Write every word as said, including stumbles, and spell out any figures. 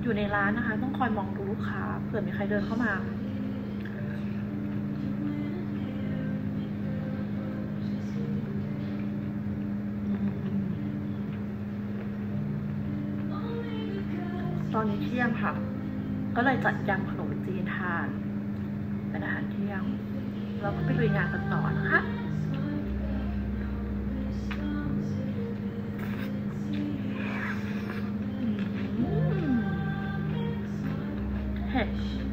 อยู่ในร้านนะคะต้องคอยมองดูลูกค้าเผื่อมีใครเดินเข้ามาตอนนี้เที่ยงค่ะก็เลยจัดยำขนมจีนทานเป็นอาหารเที่ยงเราก็ไปลุยงานกันต่อนะคะเห็ด